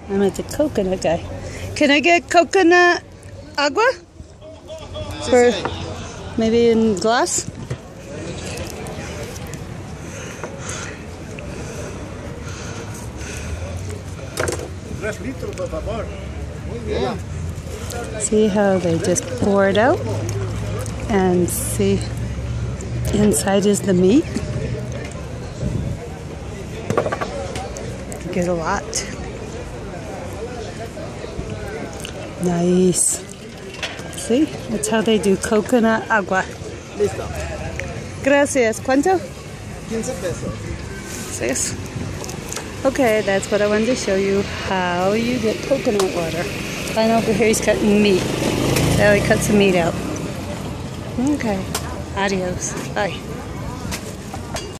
I'm at the coconut guy. Can I get coconut agua? For maybe in glass? See how they just pour it out, and see inside is the meat. Get a lot. Nice. See, that's how they do coconut agua. Listo. Gracias. ¿Cuánto? 15 pesos. 6. Okay, that's what I wanted to show you, how you get coconut water. And over here he's cutting meat. So he cuts the meat out. Okay. Adios. Bye.